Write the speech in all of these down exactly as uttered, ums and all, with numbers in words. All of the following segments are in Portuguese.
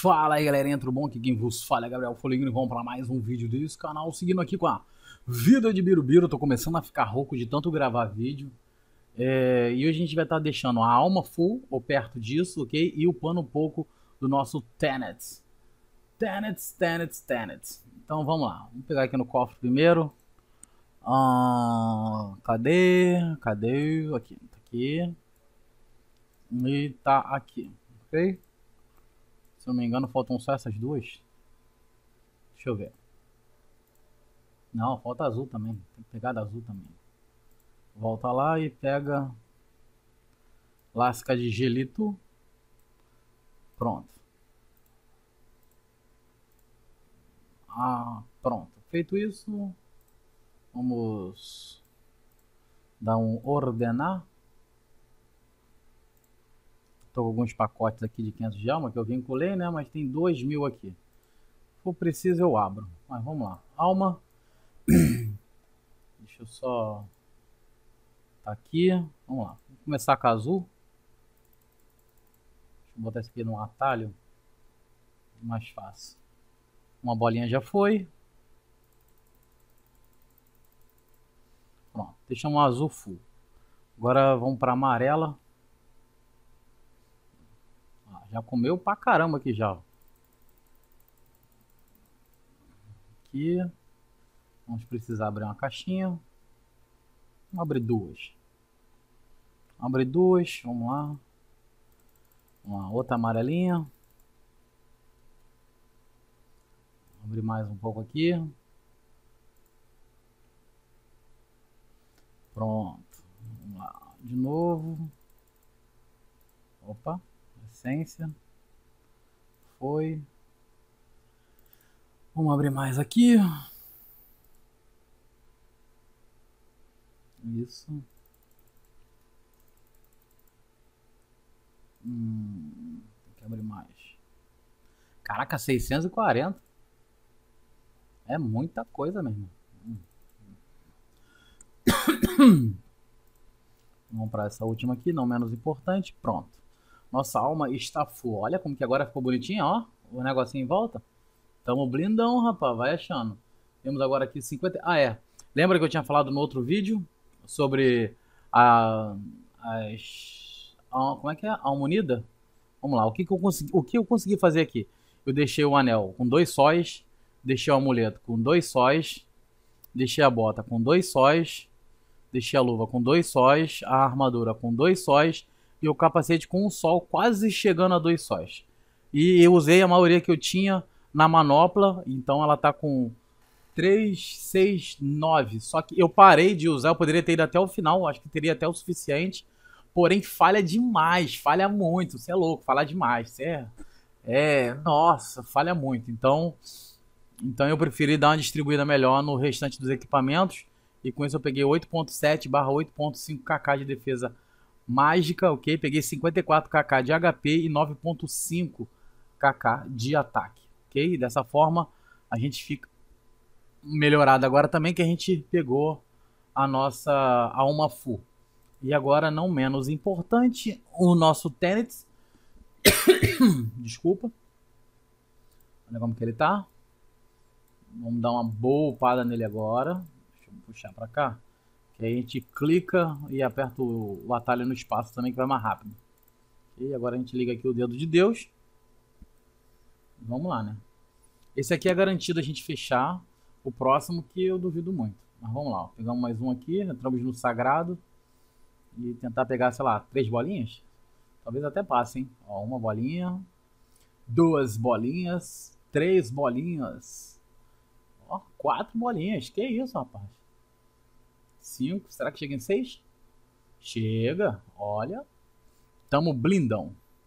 Fala aí galerinha, tudo bom? Aqui quem vos fala é Gabriel Foligno e vamos para mais um vídeo desse canal, seguindo aqui com a vida de Birubiru. Tô começando a ficar rouco de tanto gravar vídeo, é, e hoje a gente vai estar deixando a alma full, ou perto disso, ok? E upando um pouco do nosso Tenets. Tenets, Tenets, Tenets. Então vamos lá, vamos pegar aqui no cofre primeiro. Ah, cadê? Cadê? Aqui, tá aqui. E tá aqui, ok? Se não me engano, faltam só essas duas. Deixa eu ver. Não, falta azul também. Tem que pegar da azul também. Volta lá e pega lasca de gelito. Pronto. Ah, pronto. Feito isso, vamos dar um ordenar. Tô com alguns pacotes aqui de quinhentos de alma que eu vinculei, né? Mas tem dois mil aqui. Se for preciso eu abro. Mas vamos lá. Alma. Deixa eu só... Tá aqui. Vamos lá. Vamos começar com a azul. Deixa eu botar isso aqui num atalho. Mais fácil. Uma bolinha já foi. Pronto. Deixamos o azul full. Agora vamos para amarela. Já comeu pra caramba aqui já. Aqui. Vamos precisar abrir uma caixinha. Vamos abrir duas. Abre duas. Vamos lá. Uma outra amarelinha. Abre mais um pouco aqui. Pronto. Vamos lá. De novo. Opa. Essência. Foi. Vamos abrir mais aqui. Isso. Hum, tem que abrir mais. Caraca, seiscentos e quarenta. É muita coisa mesmo. Hum. Vamos para essa última aqui, não menos importante. Pronto. Nossa alma está full. Olha como que agora ficou bonitinho, ó. O negocinho em volta. Tamo blindão, rapaz. Vai achando. Temos agora aqui cinquenta... Ah, é. Lembra que eu tinha falado no outro vídeo sobre a... as... a... como é que é? A alma unida? Vamos lá. O que que eu consegui... o que eu consegui fazer aqui? Eu deixei o anel com dois sóis. Deixei o amuleto com dois sóis. Deixei a bota com dois sóis. Deixei a luva com dois sóis. A armadura com dois sóis. E o capacete com um sol quase chegando a dois sóis. E eu usei a maioria que eu tinha na manopla, então ela tá com três, seis, nove. Só que eu parei de usar, eu poderia ter ido até o final, acho que teria até o suficiente. Porém, falha demais, falha muito. Você é louco, falha demais. Você é, é, nossa, falha muito. Então, então eu preferi dar uma distribuída melhor no restante dos equipamentos. E com isso eu peguei oito ponto sete barra oito ponto cinco kk de defesa mágica, ok? Peguei cinquenta e quatro kk de H P e nove ponto cinco kk de ataque, ok? Dessa forma a gente fica melhorado agora também que a gente pegou a nossa alma full. E agora, não menos importante, o nosso Tenets. Desculpa. Olha como que ele tá. Vamos dar uma boa upada nele agora. Deixa eu puxar pra cá. Que aí a gente clica e aperta o, o atalho no espaço também, que vai mais rápido. E agora a gente liga aqui o dedo de Deus. Vamos lá, né? Esse aqui é garantido a gente fechar. O próximo que eu duvido muito. Mas vamos lá. Ó. Pegamos mais um aqui. Entramos no sagrado. E tentar pegar, sei lá, três bolinhas. Talvez até passe, hein? Ó, uma bolinha. Duas bolinhas. Três bolinhas. Ó, quatro bolinhas. Que isso, rapaz? cinco, será que chega em seis? Chega, olha. Tamo blindão.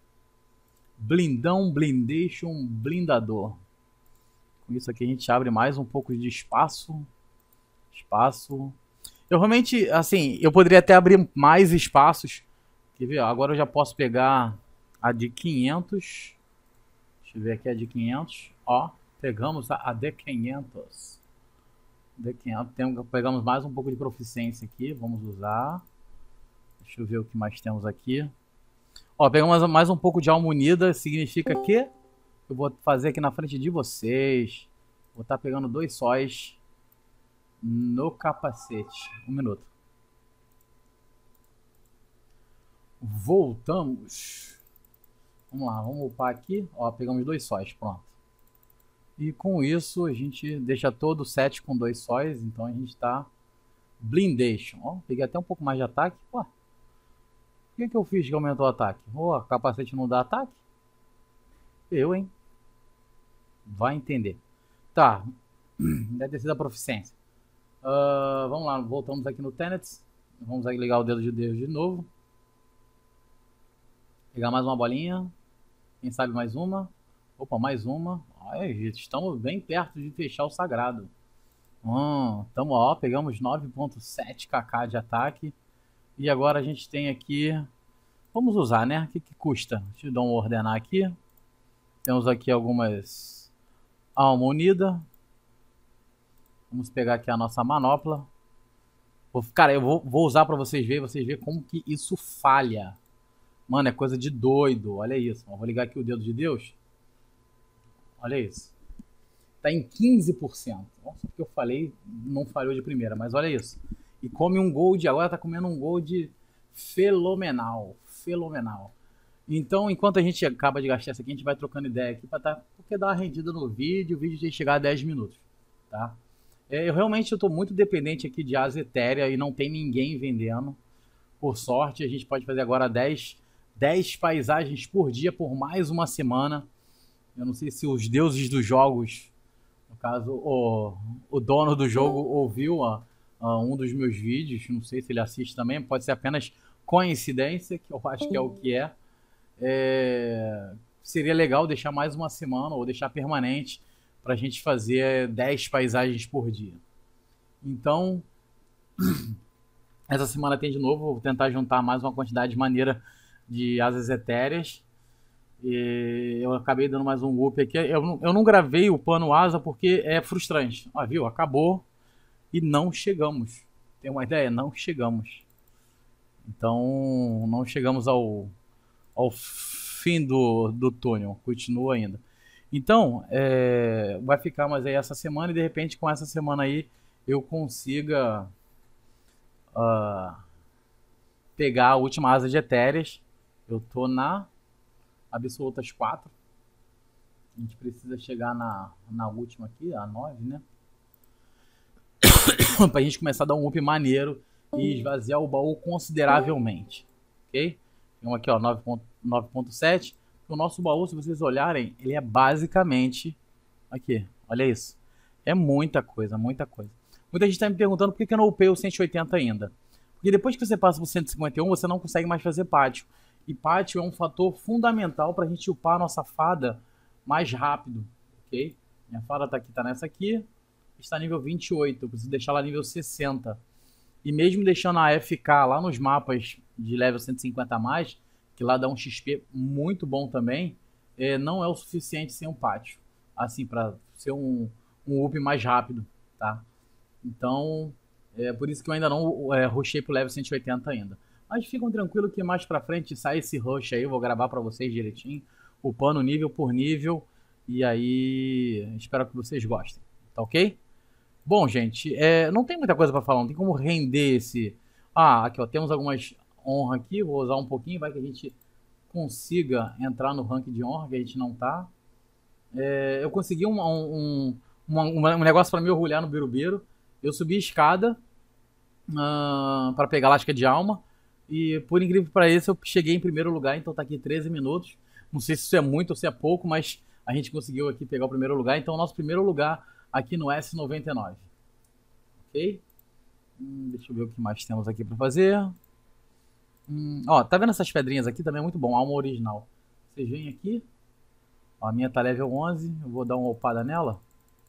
Blindão, blindation, blindador. Com isso aqui a gente abre mais um pouco de espaço. Espaço. Eu realmente, assim, eu poderia até abrir mais espaços. Quer ver? Agora eu já posso pegar a de quinhentos. Deixa eu ver aqui a de quinhentos. Ó, pegamos a de quinhentos. D quinhentos, tem, pegamos mais um pouco de proficiência aqui, vamos usar. Deixa eu ver o que mais temos aqui. Ó, pegamos mais um pouco de alma unida, significa que Eu vou fazer aqui na frente de vocês. Vou estar pegando dois sóis no capacete. Um minuto. Voltamos. Vamos lá, vamos upar aqui. Ó, pegamos dois sóis, pronto. E com isso a gente deixa todo o set com dois sóis. Então a gente está blindation. Ó, peguei até um pouco mais de ataque. Pô, o que, que eu fiz que aumentou o ataque? Ó, capacete não dá ataque? Eu, hein? Vai entender. Tá. Deve ter sido a proficiência. Uh, vamos lá, voltamos aqui no Tenets. Vamos aqui ligar o dedo de Deus de novo. Pegar mais uma bolinha. Quem sabe mais uma. Opa, mais uma. Ai, estamos bem perto de fechar o sagrado. Hum, tamo, ó, pegamos nove ponto sete kk de ataque. E agora a gente tem aqui... Vamos usar, né? O que, que custa? Deixa eu dar um ordenar aqui. Temos aqui algumas alma unida. Vamos pegar aqui a nossa manopla. Cara, eu vou, vou usar pra vocês verem, vocês verem como que isso falha. Mano, é coisa de doido. Olha isso. Eu vou ligar aqui o dedo de Deus. Olha isso. Tá em quinze por cento. Nossa, porque eu falei, não falhou de primeira, mas olha isso. E come um gold, agora tá comendo um gold fenomenal. Fenomenal. Então, enquanto a gente acaba de gastar isso aqui, a gente vai trocando ideia aqui pra tá, porque dá uma rendida no vídeo, o vídeo tem que chegar a dez minutos, tá? É, eu realmente eu tô muito dependente aqui de asa etérea e não tem ninguém vendendo. Por sorte, a gente pode fazer agora dez, dez paisagens por dia por mais uma semana. Eu não sei se os deuses dos jogos, no caso, o, o dono do jogo ouviu a, a um dos meus vídeos, não sei se ele assiste também, pode ser apenas coincidência, que eu acho que é o que é. É, seria legal deixar mais uma semana ou deixar permanente para a gente fazer dez paisagens por dia. Então, essa semana tem de novo, vou tentar juntar mais uma quantidade maneira de asas etéreas. E eu acabei dando mais um up aqui. Eu não, eu não gravei o pano asa porque é frustrante. Ó, viu? Acabou e não chegamos. Tem uma ideia? Não chegamos. Então, não chegamos ao ao fim do, do túnel, continua ainda. Então, é, vai ficar mais aí essa semana e de repente com essa semana aí eu consiga uh, pegar a última asa de etéreas. Eu tô na absolutas quatro. A gente precisa chegar na, na última aqui, a nove, né? Pra gente começar a dar um up maneiro e esvaziar o baú consideravelmente, ok? Então aqui, ó, nove ponto sete. O nosso baú, se vocês olharem, ele é basicamente... Aqui, olha isso. É muita coisa, muita coisa. Muita gente está me perguntando por que eu não upei o cento e oitenta ainda. Porque depois que você passa para cento e cinquenta e um, você não consegue mais fazer pátio. E pátio é um fator fundamental para a gente upar a nossa fada mais rápido, ok? Minha fada está aqui, tá nessa aqui. Está nível vinte e oito, eu preciso deixar ela nível sessenta. E mesmo deixando a F K lá nos mapas de level cento e cinquenta a mais, que lá dá um X P muito bom também, é, não é o suficiente sem um pátio. Assim, para ser um, um up mais rápido, tá? Então, é por isso que eu ainda não é, rushei pro level cento e oitenta ainda. Mas ficam tranquilos que mais pra frente sai esse rush aí, eu vou gravar pra vocês direitinho, upando nível por nível, e aí espero que vocês gostem, tá ok? Bom, gente, é, não tem muita coisa pra falar, não tem como render esse... Ah, aqui ó, temos algumas honras aqui, vou usar um pouquinho, vai que a gente consiga entrar no rank de honra, que a gente não tá. É, eu consegui um, um, um, um negócio pra me orgulhar no Birubiru. Eu subi a escada uh, pra pegar a lasca de alma, e por incrível que pareça, eu cheguei em primeiro lugar, então tá aqui treze minutos. Não sei se isso é muito ou se é pouco, mas a gente conseguiu aqui pegar o primeiro lugar, então nosso primeiro lugar aqui no S noventa e nove. Ok? Hum, deixa eu ver o que mais temos aqui pra fazer. Hum, ó, tá vendo essas pedrinhas aqui? Também é muito bom, alma original. Vocês vêm aqui. Ó, a minha tá level onze, eu vou dar uma upada nela.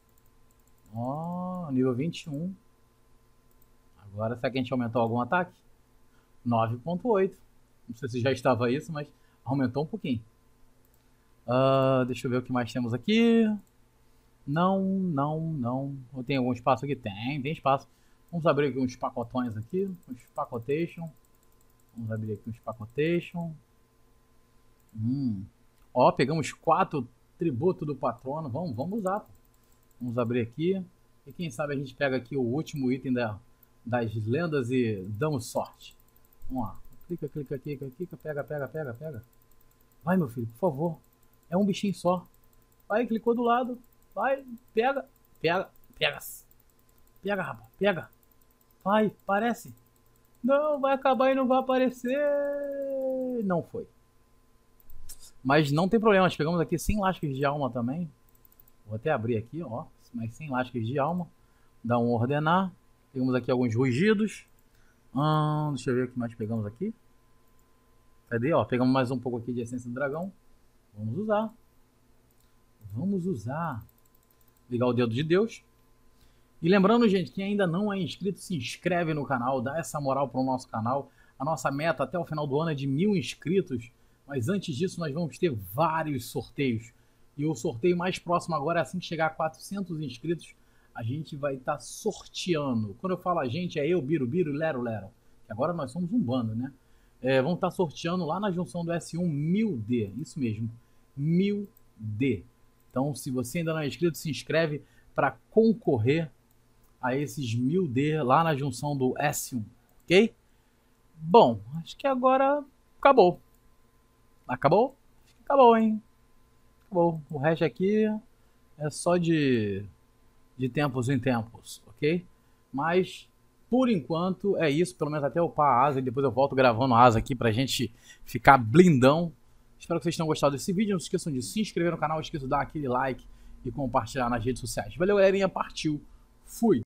Ó, nível vinte e um. Agora, será que a gente aumentou algum ataque? nove ponto oito. Não sei se já estava isso, mas aumentou um pouquinho. Uh, deixa eu ver o que mais temos aqui. Não, não, não. Tem algum espaço aqui? Tem, tem espaço. Vamos abrir aqui uns pacotões aqui. Uns pacotation. Vamos abrir aqui uns pacotation. Hum. Ó, pegamos quatro Tributo do patrono. Vamos, vamos usar. Pô. Vamos abrir aqui. E quem sabe a gente pega aqui o último item da, das lendas e damos sorte. Vamos lá. Clica, clica, clica, clica. Pega, pega, pega, pega. Vai, meu filho, por favor. É um bichinho só. Vai, clicou do lado. Vai, pega. Pega, pega. Pega, rapaz, pega. Vai, parece. Não, vai acabar e não vai aparecer. Não foi. Mas não tem problema, nós pegamos aqui sem lascas de alma também. Vou até abrir aqui, ó. Mas sem lascas de alma. Dá um ordenar. Pegamos aqui alguns rugidos. Hum, deixa eu ver o que mais pegamos aqui. Cadê? Ó, pegamos mais um pouco aqui de essência do dragão. Vamos usar. Vamos usar. Ligar o dedo de Deus. E lembrando, gente, quem ainda não é inscrito, se inscreve no canal, dá essa moral para o nosso canal. A nossa meta até o final do ano é de mil inscritos. Mas antes disso, nós vamos ter vários sorteios. E o sorteio mais próximo agora, assim que chegar a quatrocentos inscritos, a gente vai estar tá sorteando. Quando eu falo a gente, é eu, Biro, Biro e Lero, Lero. Que agora nós somos um bando, né? É, vamos estar tá sorteando lá na junção do S um mil D. Isso mesmo, mil D. Então, se você ainda não é inscrito, se inscreve para concorrer a esses mil D lá na junção do S um, ok? Bom, acho que agora acabou. Acabou? Acho que acabou, hein? Acabou. O resto aqui é só de, de tempos em tempos, ok? Mas, por enquanto, é isso. Pelo menos até upar a asa e depois eu volto gravando a asa aqui pra gente ficar blindão. Espero que vocês tenham gostado desse vídeo. Não se esqueçam de se inscrever no canal, não esqueçam de dar aquele like e compartilhar nas redes sociais. Valeu, galerinha. Partiu. Fui.